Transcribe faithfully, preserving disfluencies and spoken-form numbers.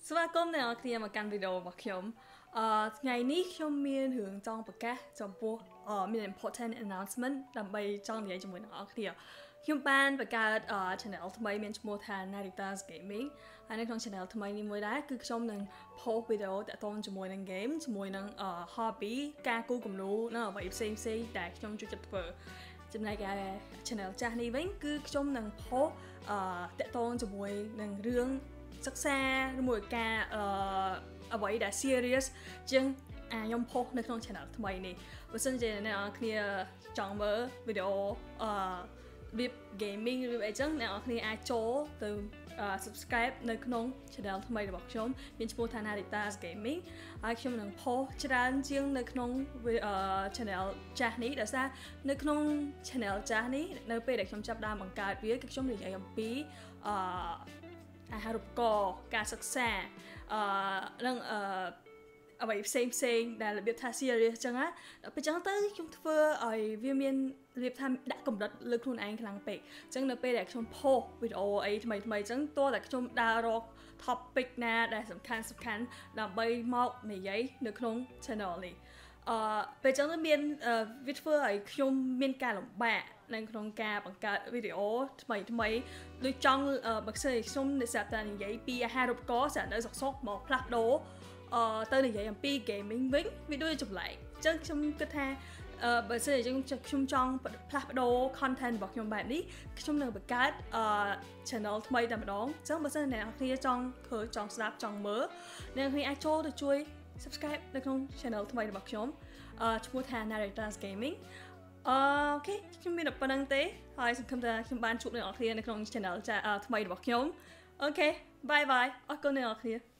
สวัสดีครับในเคลียร์มากันวิดีโอบอกខ្ញុំអឺថ្ងៃនេះខ្ញុំមានរឿងចង់ប្រកាសចំពោះអឺមាន important announcement ដើម្បីចង់និយាយជាមួយអ្នកនរគ្នាខ្ញុំបានបង្កើត channel ថ្មីមានឈ្មោះថា Narita's Gaming ហើយនៅក្នុង channel ថ្មីនេះមួយដែរគឺខ្ញុំនឹង post វីដេអូតាក់ទងជាមួយនឹង game ជាមួយនឹង hobby ការគូរគំនូរនិងអ្វីផ្សេងផ្សេងដែលខ្ញុំចូលចិត្តធ្វើចំណែកឯ channel ចាស់នេះវិញគឺខ្ញុំនឹង post អឺតាក់ទងជាមួយនឹងរឿងសិក្សាឬមួយការអឺអ្វីដែល serious ជាងអាខ្ញុំ post នៅក្នុង channel ថ្មីនេះបើសិនជាអ្នកនរគ្នាចង់មើលវីដេអូអឺរបៀប gaming ឬអីចឹងអ្នកនរគ្នាអាចចូលទៅ subscribe នៅក្នុង channel ថ្មីរបស់ខ្ញុំមានឈ្មោះថា Narita's Gaming ហើយខ្ញុំនឹង post ច្រើនជាងនៅក្នុង channel ចាស់នេះដោយសារនៅក្នុង channel ចាស់នេះនៅពេលដែលខ្ញុំចាប់ដើមបង្កើតវាគឺខ្ញុំនិយាយអំពីអឺអាហារូបករណ៍ការសិក្សាអឺនឹងអឺអ្វីផ្សេងផ្សេងដែលរបៀបថា serious ចឹងណាដល់ពេលចឹងទៅខ្ញុំធ្វើឲ្យវាមានរបៀបថាដាក់កម្រិតលើខ្លួនឯងខ្លាំងពេកចឹងនៅពេលដែលខ្ញុំ post វីដេអូអីថ្មីថ្មីចឹងតោះតែខ្ញុំដើររក topic ណាដែលសំខាន់សំខាន់ដើម្បីមកនិយាយនៅក្នុង channel នេះអឺពេលចឹងទៅមានវាធ្វើឲ្យខ្ញុំមានការលំបាកនៅក្នុងការបង្កើតវីដេអូថ្មីថ្មីដូចចង់បើសិនខ្ញុំនិយាយតែនិយាយពីអាហារូបករណ៍ស្រាប់នៅសុកសុកមកផ្លាស់ប្ដូរអឺទៅនិយាយអំពី gaming វិញវាដូចចម្លែកអញ្ចឹងខ្ញុំគិតថាអឺបើសិនជាខ្ញុំចង់ផ្លាស់ប្ដូរ content របស់ខ្ញុំបែបនេះខ្ញុំនឹងបង្កើតអឺ channel ថ្មីតែម្ដងអញ្ចឹងបើសិនអ្នកនរគ្នាចង់ឃើញចង់ស្ដាប់ចង់មើលអ្នកនរគ្នាអាចចូលទៅជួយ subscribe នៅក្នុង channel ថ្មីរបស់ខ្ញុំអឺឈ្មោះថា Narita's Gaming អូខេខ្ញុំមានតែប៉ុណ្្នឹងទេហើយសង្ឃឹមថាខ្ញុំបានជួបអ្នកនរគ្នានៅក្នុង channel ថ្មីរបស់ខ្ញុំអូខេ bye bye អរគុណអ្នកនរគ្នា